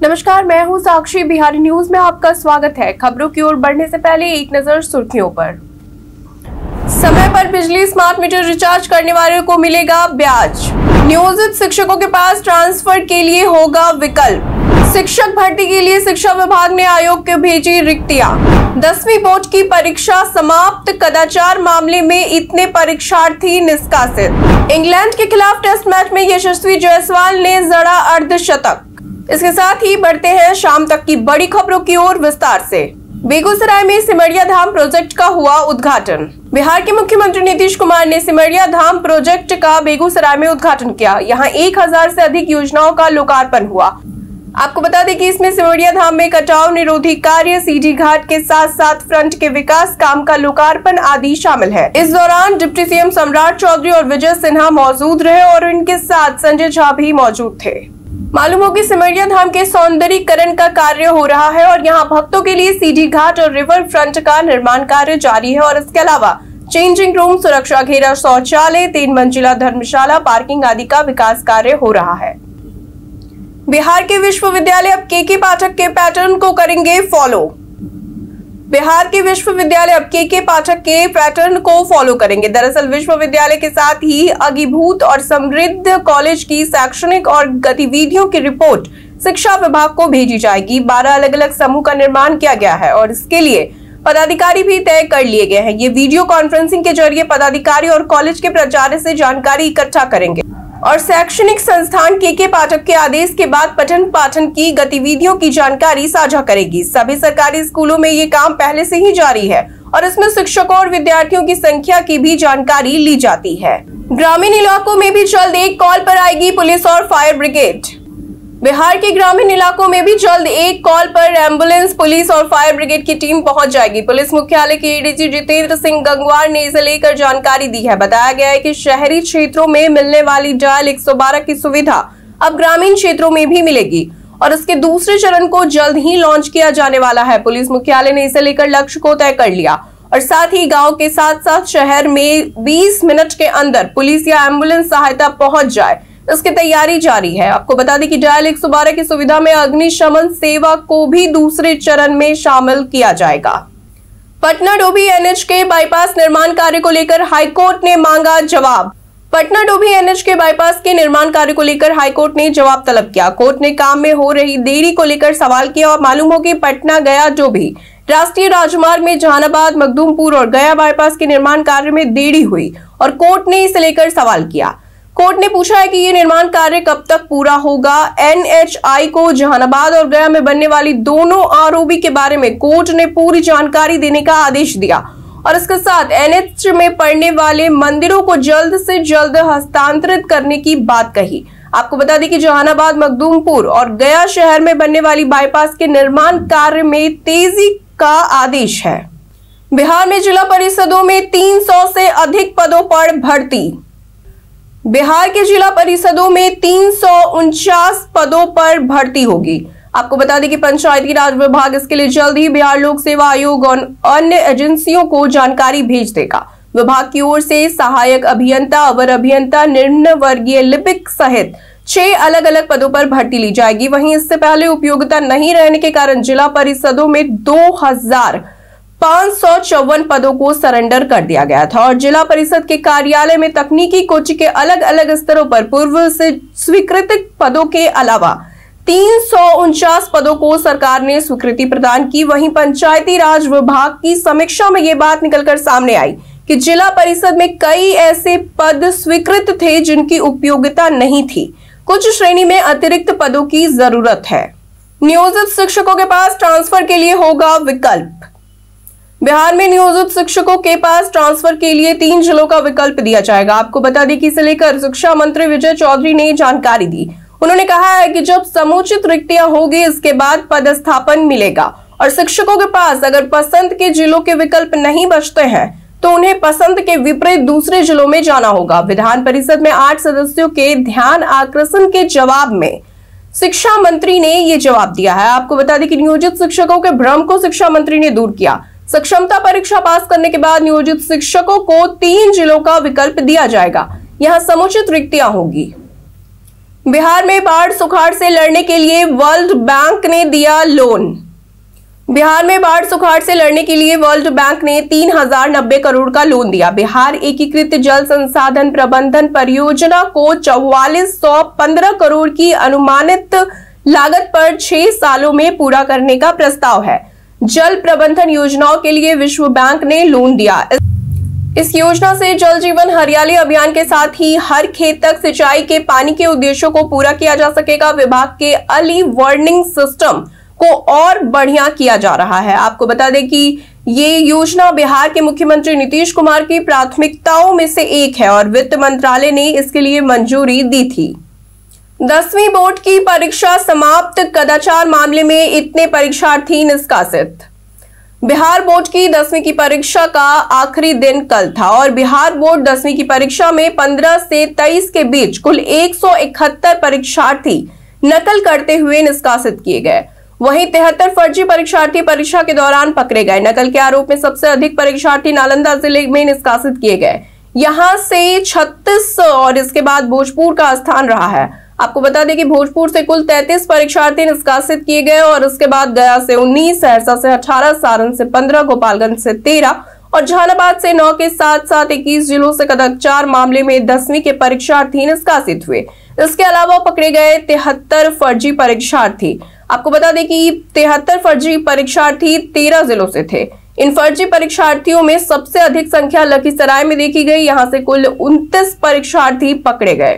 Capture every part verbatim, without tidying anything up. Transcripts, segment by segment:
नमस्कार, मैं हूं साक्षी। बिहारी न्यूज में आपका स्वागत है। खबरों की ओर बढ़ने से पहले एक नजर सुर्खियों पर। समय पर बिजली स्मार्ट मीटर रिचार्ज करने वालों को मिलेगा ब्याज। नियोजित शिक्षकों के पास ट्रांसफर के लिए होगा विकल्प। शिक्षक भर्ती के लिए शिक्षा विभाग ने आयोग को भेजी रिक्तियां। दसवीं बोर्ड की परीक्षा समाप्त, कदाचार मामले में इतने परीक्षार्थी निष्कासित। इंग्लैंड के खिलाफ टेस्ट मैच में यशस्वी जायसवाल ने जड़ा अर्धशतक। इसके साथ ही बढ़ते हैं शाम तक की बड़ी खबरों की ओर विस्तार से। बेगूसराय में सिमरिया धाम प्रोजेक्ट का हुआ उद्घाटन। बिहार के मुख्यमंत्री नीतीश कुमार ने सिमरिया धाम प्रोजेक्ट का बेगूसराय में उद्घाटन किया। यहां एक हजार से अधिक योजनाओं का लोकार्पण हुआ। आपको बता दें कि इसमें सिमरिया धाम में कटाव निरोधी कार्य, सीढ़ी घाट के साथ साथ फ्रंट के विकास काम का लोकार्पण आदि शामिल है। इस दौरान डिप्टी सीएम सम्राट चौधरी और विजय सिन्हा मौजूद रहे और इनके साथ संजय झा भी मौजूद थे। मालूम हो कि सिमरिया धाम के सौंदर्यीकरण का कार्य हो रहा है और यहां भक्तों के लिए सीढ़ी घाट और रिवर फ्रंट का निर्माण कार्य जारी है और इसके अलावा चेंजिंग रूम, सुरक्षा घेरा, शौचालय, तीन मंजिला धर्मशाला, पार्किंग आदि का विकास कार्य हो रहा है। बिहार के विश्वविद्यालय अब के के पाठक के पैटर्न को करेंगे फॉलो। बिहार के विश्वविद्यालय अब के के पाठक के पैटर्न को फॉलो करेंगे। दरअसल विश्वविद्यालय के साथ ही अंगीभूत और समृद्ध कॉलेज की शैक्षणिक और गतिविधियों की रिपोर्ट शिक्षा विभाग को भेजी जाएगी। बारह अलग अलग समूह का निर्माण किया गया है और इसके लिए पदाधिकारी भी तय कर लिए गए हैं। ये वीडियो कॉन्फ्रेंसिंग के जरिए पदाधिकारी और कॉलेज के प्राचार्य से जानकारी इकट्ठा करेंगे और शैक्षणिक संस्थान के के पाठक के आदेश के बाद पठन पाठन की गतिविधियों की जानकारी साझा करेगी। सभी सरकारी स्कूलों में ये काम पहले से ही जारी है और इसमें शिक्षकों और विद्यार्थियों की संख्या की भी जानकारी ली जाती है। ग्रामीण इलाकों में भी जल्द एक कॉल पर आएगी पुलिस और फायर ब्रिगेड। बिहार के ग्रामीण इलाकों में भी जल्द एक कॉल पर एम्बुलेंस, पुलिस और फायर ब्रिगेड की टीम पहुंच जाएगी। पुलिस मुख्यालय के एडीजी जितेंद्र सिंह गंगवार ने इसे लेकर जानकारी दी है। बताया गया है कि शहरी क्षेत्रों में मिलने वाली डायल एक सौ बारह की सुविधा अब ग्रामीण क्षेत्रों में भी मिलेगी और इसके दूसरे चरण को जल्द ही लॉन्च किया जाने वाला है। पुलिस मुख्यालय ने इसे लेकर लक्ष्य को तय कर लिया और साथ ही गाँव के साथ साथ शहर में बीस मिनट के अंदर पुलिस या एम्बुलेंस सहायता पहुंच जाए, इसकी तैयारी जारी है। आपको बता दें कि डायल एक सौ बारह की सुविधा में अग्निशमन सेवा को भी दूसरे चरण में शामिल किया जाएगा। पटना डोभी एनएच के बाईपास निर्माण कार्य को लेकर हाईकोर्ट ने मांगा जवाब। पटना डोभी एनएच के बाईपास के निर्माण कार्य को लेकर हाईकोर्ट ने जवाब तलब किया। कोर्ट ने काम में हो रही देरी को लेकर सवाल किया और मालूम हो कि पटना गया डोभी राष्ट्रीय राजमार्ग में जहानाबाद, मखदूमपुर और गया बाईपास के निर्माण कार्य में देरी हुई और कोर्ट ने इसे लेकर सवाल किया। कोर्ट ने पूछा है कि ये निर्माण कार्य कब तक पूरा होगा। एनएचआई को जहानाबाद और गया में बनने वाली दोनों आरओबी के बारे में कोर्ट ने पूरी जानकारी देने का आदेश दिया और इसके साथ एनएच में पड़ने वाले मंदिरों को जल्द से जल्द हस्तांतरित करने की बात कही। आपको बता दें कि जहानाबाद, मखदूमपुर और गया शहर में बनने वाली बाईपास के निर्माण कार्य में तेजी का आदेश है। बिहार में जिला परिषदों में तीन सौ से अधिक पदों पर भर्ती। बिहार के जिला परिषदों में तीन सौ उनचास पदों पर भर्ती होगी। आपको बता दें कि पंचायती राज विभाग इसके लिए जल्द ही बिहार लोक सेवा आयोग और अन्य एजेंसियों को जानकारी भेज देगा। विभाग की ओर से सहायक अभियंता, अवर अभियंता, निम्न वर्गीय लिपिक सहित छह अलग अलग पदों पर भर्ती ली जाएगी। वहीं इससे पहले उपयोगिता नहीं रहने के कारण जिला परिषदों में दो हजार पाँच सौ चौवन पदों को सरेंडर कर दिया गया था और जिला परिषद के कार्यालय में तकनीकी कोच के अलग अलग स्तरों पर पूर्व से स्वीकृत पदों के अलावा तीन सौ उनचास पदों को सरकार ने स्वीकृति प्रदान की। वहीं पंचायती राज विभाग की समीक्षा में ये बात निकलकर सामने आई कि जिला परिषद में कई ऐसे पद स्वीकृत थे जिनकी उपयोगिता नहीं थी। कुछ श्रेणी में अतिरिक्त पदों की जरूरत है। नियोजित शिक्षकों के पास ट्रांसफर के लिए होगा विकल्प। बिहार में नियोजित शिक्षकों के पास ट्रांसफर के लिए तीन जिलों का विकल्प दिया जाएगा। आपको बता दें कि इसे लेकर शिक्षा मंत्री विजय चौधरी ने जानकारी दी। उन्होंने कहा है कि जब समुचित रिक्तियां होगी इसके बाद पदस्थापन मिलेगा और शिक्षकों के पास अगर पसंद के जिलों के विकल्प नहीं बचते हैं तो उन्हें पसंद के विपरीत दूसरे जिलों में जाना होगा। विधान परिषद में आठ सदस्यों के ध्यान आकर्षण के जवाब में शिक्षा मंत्री ने ये जवाब दिया है। आपको बता दें कि नियोजित शिक्षकों के भ्रम को शिक्षा मंत्री ने दूर किया। सक्षमता परीक्षा पास करने के बाद नियोजित शिक्षकों को तीन जिलों का विकल्प दिया जाएगा। यहां समुचित रिक्तियां होगी। बिहार में बाढ़ सुखाड़ से लड़ने के लिए वर्ल्ड बैंक ने दिया लोन। बिहार में बाढ़ सुखाड़ से लड़ने के लिए वर्ल्ड बैंक ने तीन हजार नब्बे करोड़ का लोन दिया। बिहार एकीकृत जल संसाधन प्रबंधन परियोजना को चौवालीस सौ पंद्रह करोड़ की अनुमानित लागत पर छह सालों में पूरा करने का प्रस्ताव है। जल प्रबंधन योजनाओं के लिए विश्व बैंक ने लोन दिया। इस योजना से जल जीवन हरियाली अभियान के साथ ही हर खेत तक सिंचाई के पानी के उद्देश्यों को पूरा किया जा सकेगा। विभाग के अर्ली वार्निंग सिस्टम को और बढ़िया किया जा रहा है। आपको बता दें कि ये योजना बिहार के मुख्यमंत्री नीतीश कुमार की प्राथमिकताओं में से एक है और वित्त मंत्रालय ने इसके लिए मंजूरी दी थी। दसवीं बोर्ड की परीक्षा समाप्त, कदाचार मामले में इतने परीक्षार्थी निष्कासित। बिहार बोर्ड की दसवीं की परीक्षा का आखिरी दिन कल था और बिहार बोर्ड दसवीं की परीक्षा में पंद्रह से तेईस के बीच कुल एक सौ इकहत्तर परीक्षार्थी नकल करते हुए निष्कासित किए गए। वहीं तिहत्तर फर्जी परीक्षार्थी परीक्षा के दौरान पकड़े गए। नकल के आरोप में सबसे अधिक परीक्षार्थी नालंदा जिले में निष्कासित किए गए, यहां से छत्तीस और इसके बाद भोजपुर का स्थान रहा है। आपको बता दें कि भोजपुर से कुल तैंतीस परीक्षार्थी निष्कासित किए गए और उसके बाद गया से उन्नीस, सहरसा से अठारह, सारण से पंद्रह, गोपालगंज से तेरह और जहानाबाद से नौ के साथ साथ इक्कीस जिलों से कदाचार मामले में दसवीं के परीक्षार्थी निष्कासित हुए। इसके अलावा पकड़े गए तिहत्तर फर्जी परीक्षार्थी। आपको बता दें कि तिहत्तर फर्जी परीक्षार्थी तेरह जिलों से थे। इन फर्जी परीक्षार्थियों में सबसे अधिक संख्या लखीसराय में देखी गई, यहां से कुल उनतीस परीक्षार्थी पकड़े गए।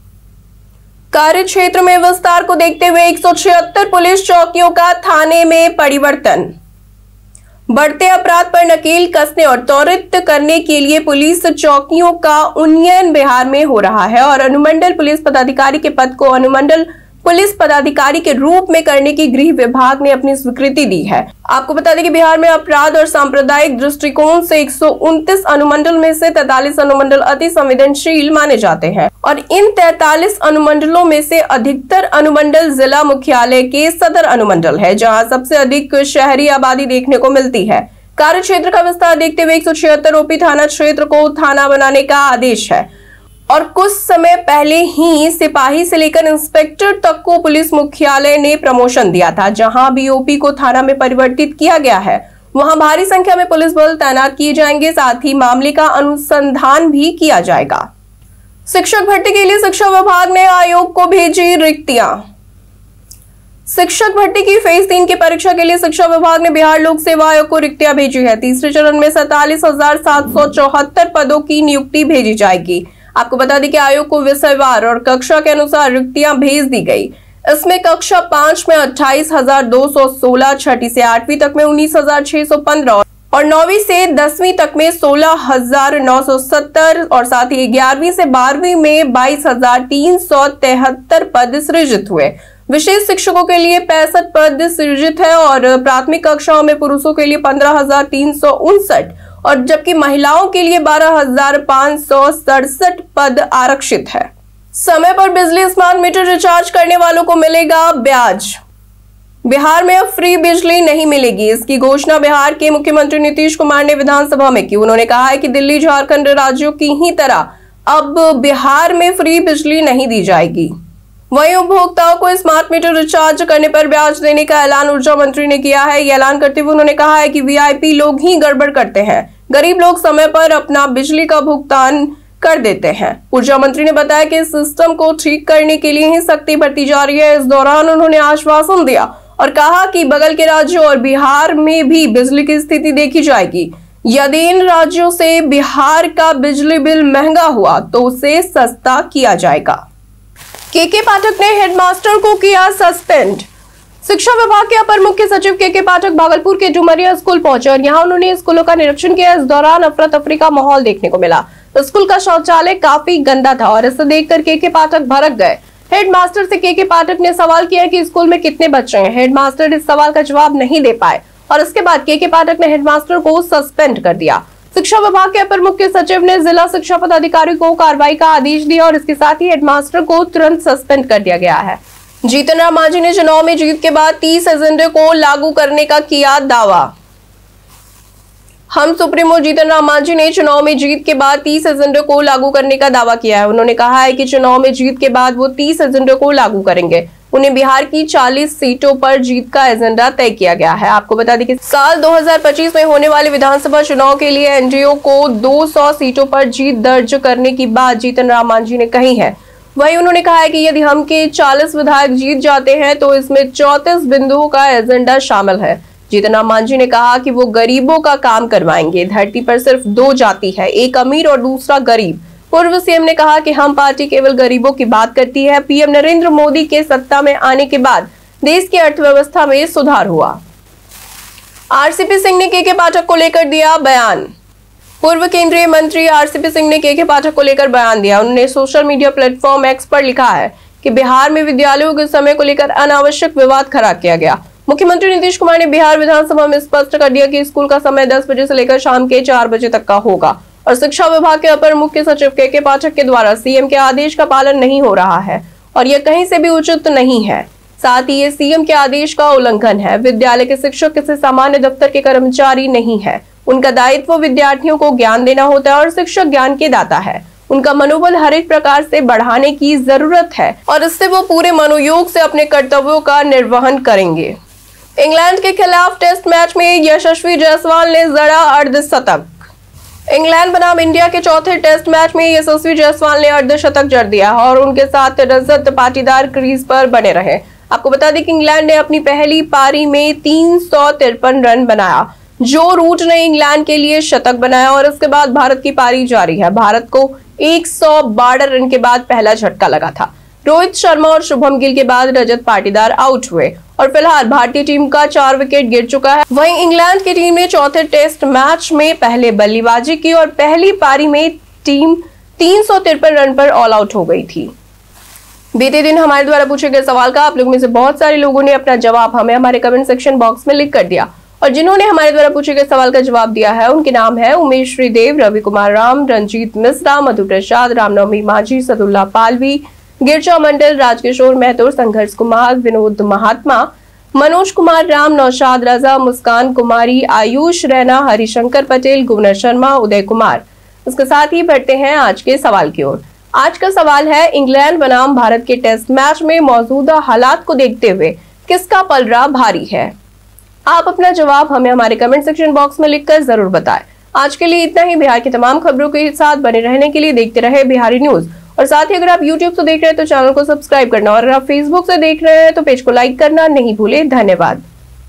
कार्य क्षेत्र में विस्तार को देखते हुए एक सौ छिहत्तर पुलिस चौकियों का थाने में परिवर्तन। बढ़ते अपराध पर नकेल कसने और त्वरित करने के लिए पुलिस चौकियों का उन्नयन बिहार में हो रहा है और अनुमंडल पुलिस पदाधिकारी के पद को अनुमंडल पुलिस पदाधिकारी के रूप में करने की गृह विभाग ने अपनी स्वीकृति दी है। आपको बता दें कि बिहार में अपराध और सांप्रदायिक दृष्टिकोण से एक सौ उनतीस अनुमंडल में से तैंतालीस अनुमंडल अति संवेदनशील माने जाते हैं और इन तैंतालीस अनुमंडलों में से अधिकतर अनुमंडल जिला मुख्यालय के सदर अनुमंडल है, जहाँ सबसे अधिक शहरी आबादी देखने को मिलती है। कार्य क्षेत्र का विस्तार देखते हुए एक सौ छिहत्तर ओपी थाना क्षेत्र को थाना बनाने का आदेश है और कुछ समय पहले ही सिपाही से लेकर इंस्पेक्टर तक को पुलिस मुख्यालय ने प्रमोशन दिया था। जहां बीओपी को थाना में परिवर्तित किया गया है, वहां भारी संख्या में पुलिस बल तैनात किए जाएंगे, साथ ही मामले का अनुसंधान भी किया जाएगा। शिक्षक भर्ती के लिए शिक्षा विभाग ने आयोग को भेजी रिक्तियां। शिक्षक भर्ती की फेज तीन की परीक्षा के लिए शिक्षा विभाग ने बिहार लोक सेवा आयोग को रिक्तियां भेजी है। तीसरे चरण में सैतालीस हजार सात सौ चौहत्तर पदों की नियुक्ति भेजी जाएगी। आपको बता दें कि आयोग को विषयवार और कक्षा के अनुसार रिक्तियां भेज दी गई। इसमें कक्षा पांच में अट्ठाईस हजार दो सौ सोलह, छठी से आठवीं तक में उन्नीस हजार छह सौ पंद्रह और नौवीं से दसवीं तक में सोलह हजार नौ सौ सत्तर और साथ ही ग्यारहवीं से बारहवीं में बाईस हजार तीन सौ तिहत्तर पद सृजित हुए। विशेष शिक्षकों के लिए पैंसठ पद सृजित है और प्राथमिक कक्षाओं में पुरुषों के लिए पंद्रह हजार तीन सौ उनसठ और जबकि महिलाओं के लिए बारह हजार पांच सौ सड़सठ पद आरक्षित है। समय पर बिजली स्मार्ट मीटर रिचार्ज करने वालों को मिलेगा ब्याज। बिहार में अब फ्री बिजली नहीं मिलेगी। इसकी घोषणा बिहार के मुख्यमंत्री नीतीश कुमार ने विधानसभा में की। उन्होंने कहा है कि दिल्ली, झारखंड राज्यों की ही तरह अब बिहार में फ्री बिजली नहीं दी जाएगी। वहीं उपभोक्ताओं को स्मार्ट मीटर रिचार्ज करने पर ब्याज देने का ऐलान ऊर्जा मंत्री ने किया है। ये ऐलान करते हुए उन्होंने कहा है कि वीआईपी लोग ही गड़बड़ करते हैं, गरीब लोग समय पर अपना बिजली का भुगतान कर देते हैं। ऊर्जा मंत्री ने बताया कि इस सिस्टम को ठीक करने के लिए ही सख्ती बरती जा रही है। इस दौरान उन्होंने आश्वासन दिया और कहा कि बगल के राज्यों और बिहार में भी बिजली की स्थिति देखी जाएगी। यदि इन राज्यों से बिहार का बिजली बिल महंगा हुआ तो उसे सस्ता किया जाएगा। केके पाठक ने हेडमास्टर को किया सस्पेंड। शिक्षा विभाग के अपर मुख्य सचिव केके पाठक भागलपुर के डुमरिया स्कूल पहुंचे और यहां उन्होंने स्कूलों का निरीक्षण किया। इस दौरान अफरा तफरी का माहौल देखने को मिला। स्कूल का शौचालय काफी गंदा था और इसे देखकर केके पाठक भड़क गए। हेडमास्टर से केके पाठक ने सवाल किया कि स्कूल में कितने बच्चे हैं। हेडमास्टर इस सवाल का जवाब नहीं दे पाए और इसके बाद केके पाठक ने हेडमास्टर को सस्पेंड कर दिया। शिक्षा विभाग के अपर मुख्य सचिव ने जिला शिक्षा पदाधिकारी को कार्रवाई का आदेश दिया और इसके साथ ही हेडमास्टर को तुरंत सस्पेंड कर दिया गया है। जीतन राम मांझी ने चुनाव में जीत के बाद तीस एजेंडे को लागू करने का किया दावा। हम सुप्रीमो जीतन राम मांझी ने चुनाव में जीत के बाद तीस एजेंडे को लागू करने का दावा किया है। उन्होंने कहा है कि चुनाव में जीत के बाद वो तीस एजेंडे को लागू करेंगे। उन्हें बिहार की चालीस सीटों पर जीत का एजेंडा तय किया गया है। आपको बता दें कि साल दो हज़ार पच्चीस में होने वाले विधानसभा चुनाव के लिए एनडीए को दो सौ सीटों पर जीत दर्ज करने की बात जीतन राम मांझी ने कही है। वहीं उन्होंने कहा है कि यदि हम के चालीस विधायक जीत जाते हैं तो इसमें चौंतीस बिंदुओं का एजेंडा शामिल है। जीतन राम मांझी ने कहा कि वो गरीबों का काम करवाएंगे। धरती पर सिर्फ दो जाति है, एक अमीर और दूसरा गरीब। पूर्व सीएम ने कहा कि हम पार्टी केवल गरीबों की बात करती है। पीएम नरेंद्र मोदी के सत्ता में आने के बाद देश की अर्थव्यवस्था में सुधार हुआ। आरसीपी सिंह ने के के पाठक को लेकर दिया बयान। पूर्व केंद्रीय मंत्री आरसीपी सिंह ने के के पाठक को लेकर बयान दिया। उन्होंने सोशल मीडिया प्लेटफॉर्म एक्स पर लिखा है कि बिहार में विद्यालयों के समय को लेकर अनावश्यक विवाद खड़ा किया गया। मुख्यमंत्री नीतीश कुमार ने बिहार विधानसभा में स्पष्ट कर दिया कि स्कूल का समय दस बजे से लेकर शाम के चार बजे तक का होगा और शिक्षा विभाग के अपर मुख्य सचिव के के पाठक के द्वारा सीएम के आदेश का पालन नहीं हो रहा है और यह कहीं से भी उचित नहीं है। साथ ही ये सीएम के आदेश का उल्लंघन है। विद्यालय के शिक्षक किसी सामान्य दफ्तर के कर्मचारी नहीं है। उनका दायित्व विद्यार्थियों को ज्ञान देना होता है और शिक्षक ज्ञान के दाता है। उनका मनोबल हर एक प्रकार से बढ़ाने की जरूरत है और इससे वो पूरे मनोयोग से अपने कर्तव्यों का निर्वहन करेंगे। इंग्लैंड के खिलाफ टेस्ट मैच में यशस्वी जायसवाल ने जड़ा अर्धशतक। इंग्लैंड बनाम इंडिया के चौथे टेस्ट मैच में यशस्वी जायसवाल ने अर्धशतक जड़ दिया और उनके साथ रजत पाटीदार क्रीज पर बने रहे। आपको बता दें कि इंग्लैंड ने अपनी पहली पारी में तीन सौ तिरपन रन बनाया। जो रूट ने इंग्लैंड के लिए शतक बनाया और इसके बाद भारत की पारी जारी है। भारत को एक सौ बारह रन के बाद पहला झटका लगा था। रोहित शर्मा और शुभम गिल के बाद रजत पाटीदार आउट हुए और फिलहाल भारतीय टीम का चार विकेट गिर चुका है। वहीं इंग्लैंड की टीम ने चौथे टेस्ट मैच में पहले बल्लेबाजी की और पहली पारी में टीम तीन सौ तिरपन रन पर ऑल आउट हो गई थी। बीते दिन हमारे द्वारा पूछे गए सवाल का आप लोगों में से बहुत सारे लोगों ने अपना जवाब हमें हमारे कमेंट सेक्शन बॉक्स में लिख कर दिया और जिन्होंने हमारे द्वारा पूछे गए सवाल का जवाब दिया है उनके नाम है उमेश श्रीदेव, रवि कुमार राम, रंजीत मिश्रा, मधु प्रसाद, रामनवमी माझी, सदुल्ला पालवी, गिरजा मंडल, राजकिशोर महतो, संघर्ष कुमार, विनोद महात्मा, मनोज कुमार राम, नौशाद राजा, मुस्कान कुमारी, आयुष रैना, हरिशंकर पटेल, गुवनर शर्मा, उदय कुमार। इसके साथ ही बढ़ते हैं आज के सवाल की ओर। आज का सवाल है इंग्लैंड बनाम भारत के टेस्ट मैच में मौजूदा हालात को देखते हुए किसका पलड़ा भारी है। आप अपना जवाब हमें हमारे कमेंट सेक्शन बॉक्स में लिखकर जरूर बताएं। आज के लिए इतना ही। बिहार की तमाम खबरों के साथ बने रहने के लिए देखते रहे बिहारी न्यूज और साथ ही अगर आप यूट्यूब से देख रहे हैं तो चैनल को सब्सक्राइब करना और अगर आप फेसबुक से देख रहे हैं तो पेज को लाइक करना नहीं भूले। धन्यवाद।